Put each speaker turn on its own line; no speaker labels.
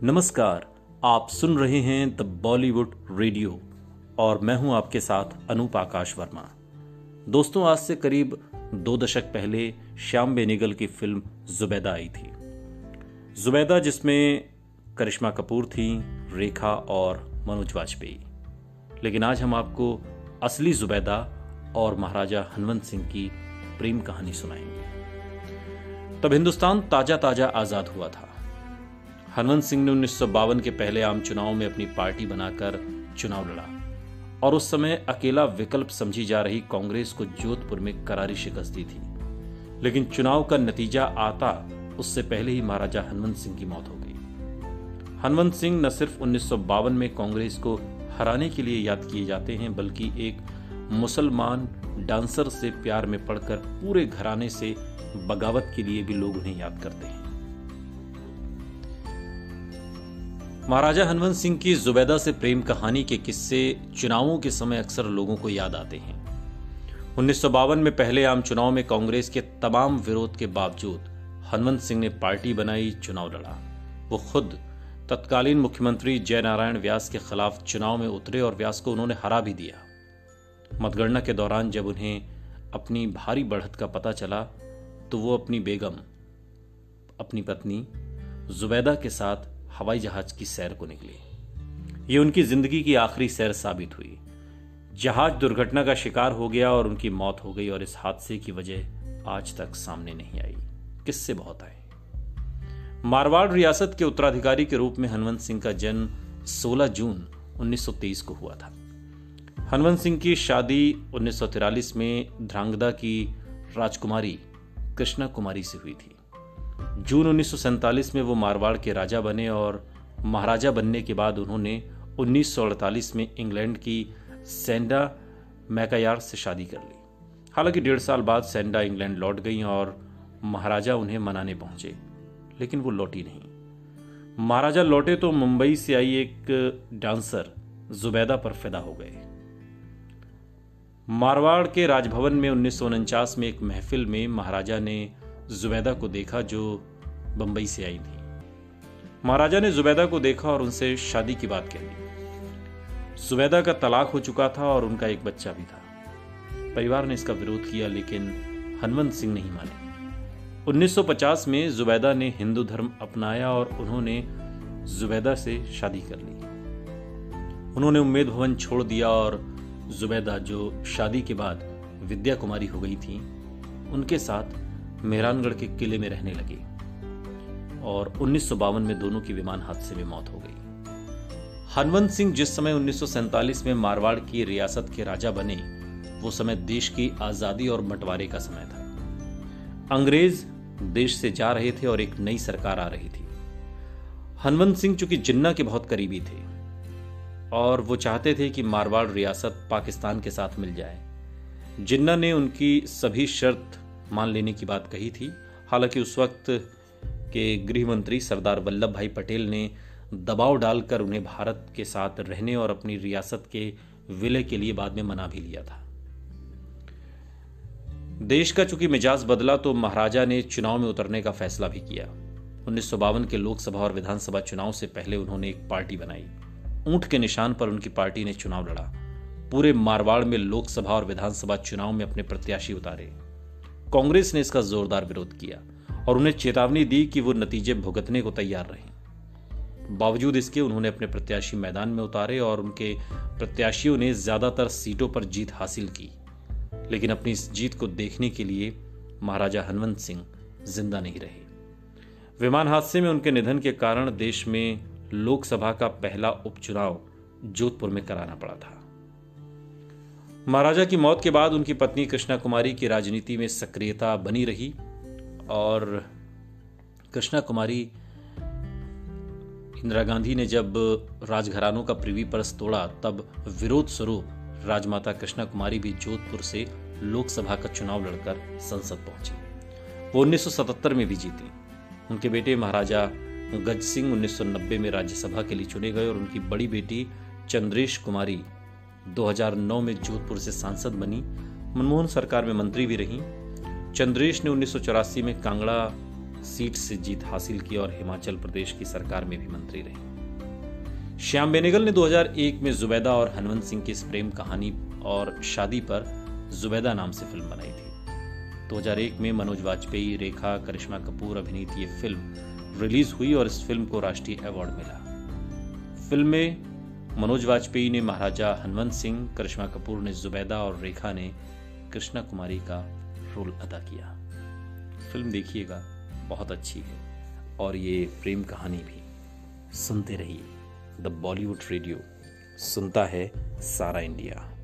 नमस्कार, आप सुन रहे हैं द बॉलीवुड रेडियो और मैं हूं आपके साथ अनूप आकाश वर्मा। दोस्तों, आज से करीब 2 दशक पहले श्याम बेनेगल की फिल्म जुबैदा आई थी। जुबैदा जिसमें करिश्मा कपूर थी, रेखा और मनोज वाजपेयी। लेकिन आज हम आपको असली जुबैदा और महाराजा हनवंत सिंह की प्रेम कहानी सुनाएंगे। तब हिंदुस्तान ताजा ताजा आजाद हुआ था। हनवंत सिंह ने 1952 के पहले आम चुनाव में अपनी पार्टी बनाकर चुनाव लड़ा और उस समय अकेला विकल्प समझी जा रही कांग्रेस को जोधपुर में करारी शिकस्त दी थी। लेकिन चुनाव का नतीजा आता उससे पहले ही महाराजा हनवंत सिंह की मौत हो गई। हनवंत सिंह न सिर्फ 1952 में कांग्रेस को हराने के लिए याद किए जाते हैं, बल्कि एक मुसलमान डांसर से प्यार में पड़कर पूरे घराने से बगावत के लिए भी लोग उन्हें याद करते हैं। महाराजा हनवंत सिंह की जुबैदा से प्रेम कहानी के किस्से चुनावों के समय अक्सर लोगों को याद आते हैं। 1952 में पहले आम चुनाव में कांग्रेस के तमाम विरोध के बावजूद हनवंत सिंह ने पार्टी बनाई, चुनाव लड़ा। वो खुद तत्कालीन मुख्यमंत्री जयनारायण व्यास के खिलाफ चुनाव में उतरे और व्यास को उन्होंने हरा भी दिया। मतगणना के दौरान जब उन्हें अपनी भारी बढ़त का पता चला तो वो अपनी बेगम, अपनी पत्नी जुबैदा के साथ हवाई जहाज की सैर को निकली। ये उनकी जिंदगी की आखिरी सैर साबित हुई। जहाज दुर्घटना का शिकार हो गया और उनकी मौत हो गई और इस हादसे की वजह आज तक सामने नहीं आई। किस्से बहुत आए। मारवाड़ रियासत के उत्तराधिकारी के रूप में हनवंत सिंह का जन्म 16 जून 1923 को हुआ था। हनवंत सिंह की शादी 1943 में ध्रांगधा की राजकुमारी कृष्णा कुमारी से हुई थी। जून 1947 में वो मारवाड़ के राजा बने और महाराजा बनने के बाद उन्होंने 1948 में इंग्लैंड की सैंडा मैकायर से शादी कर ली। हालांकि 1.5 साल बाद सैंडा इंग्लैंड लौट गई और महाराजा उन्हें मनाने पहुंचे, लेकिन वो लौटी नहीं। महाराजा लौटे तो मुंबई से आई एक डांसर जुबैदा पर फिदा हो गए। मारवाड़ के राजभवन में 1949 में एक महफिल में महाराजा ने जुबैदा को देखा जो बंबई से आई थी। महाराजा ने जुबैदा को देखा और उनसे शादी की बात कह दी। जुबैदा का तलाक हो चुका था और उनका एक बच्चा भी था। परिवार ने इसका विरोध किया, लेकिन हनवंत सिंह नहीं माने। 1950 में जुबैदा ने हिंदू धर्म अपनाया और उन्होंने जुबैदा से शादी कर ली। उन्होंने उम्मेद भवन छोड़ दिया और जुबैदा, जो शादी के बाद विद्या कुमारी हो गई थी, उनके साथ मेहरानगढ़ के किले में रहने लगे और 1952 में दोनों की विमान हादसे में मौत हो गई। हनवंत सिंह जिस समय 1947 में मारवाड़ की रियासत के राजा बने, वो समय देश की आजादी और बंटवारे का समय था। अंग्रेज देश से जा रहे थे और एक नई सरकार आ रही थी। हनवंत सिंह चूंकि जिन्ना के बहुत करीबी थे और वो चाहते थे कि मारवाड़ रियासत पाकिस्तान के साथ मिल जाए। जिन्ना ने उनकी सभी शर्त मान लेने की बात कही थी। हालांकि उस वक्त के गृह मंत्री सरदार वल्लभ भाई पटेल ने दबाव डालकर उन्हें भारत के साथ रहने और अपनी रियासत के विलय के लिए बाद में मना भी लिया था। देश का चूंकि मिजाज बदला तो महाराजा ने चुनाव में उतरने का फैसला भी किया। 1952 के लोकसभा और विधानसभा चुनाव से पहले उन्होंने एक पार्टी बनाई। ऊंट के निशान पर उनकी पार्टी ने चुनाव लड़ा। पूरे मारवाड़ में लोकसभा और विधानसभा चुनाव में अपने प्रत्याशी उतारे। कांग्रेस ने इसका जोरदार विरोध किया और उन्हें चेतावनी दी कि वो नतीजे भुगतने को तैयार रहें। बावजूद इसके उन्होंने अपने प्रत्याशी मैदान में उतारे और उनके प्रत्याशियों ने ज्यादातर सीटों पर जीत हासिल की। लेकिन अपनी इस जीत को देखने के लिए महाराजा हनवंत सिंह जिंदा नहीं रहे। विमान हादसे में उनके निधन के कारण देश में लोकसभा का पहला उपचुनाव जोधपुर में कराना पड़ा था। महाराजा की मौत के बाद उनकी पत्नी कृष्णा कुमारी की राजनीति में सक्रियता बनी रही और कृष्णा कुमारी, इंदिरा गांधी ने जब राजघरानों का प्रिवी पर्स तोड़ा तब विरोध स्वरूप राजमाता कृष्णा कुमारी भी जोधपुर से लोकसभा का चुनाव लड़कर संसद पहुंची। वो 1977 में भी जीती। उनके बेटे महाराजा गज सिंह 1990 में राज्यसभा के लिए चुने गए और उनकी बड़ी बेटी चंद्रेश कुमारी 2009 में जोधपुर से सांसद बनी। मनमोहन सरकार में मंत्री भी रहीं। चंद्रेश ने 1984 में कांगड़ा सीट से जीत हासिल की और हिमाचल प्रदेश की सरकार में भी मंत्री रहे। श्याम बेनेगल ने 2001 में जुबैदा और हनवंत सिंह की इस प्रेम कहानी और शादी पर जुबैदा नाम से फिल्म बनाई थी। 2001 में मनोज वाजपेयी, रेखा, करिश्मा कपूर अभिनीत ये फिल्म रिलीज हुई और इस फिल्म को राष्ट्रीय अवार्ड मिला। फिल्म में मनोज वाजपेयी ने महाराजा हनवंत सिंह, करिश्मा कपूर ने जुबैदा और रेखा ने कृष्णा कुमारी का रोल अदा किया। फिल्म देखिएगा, बहुत अच्छी है और ये प्रेम कहानी भी। सुनते रहिए द बॉलीवुड रेडियो, सुनता है सारा इंडिया।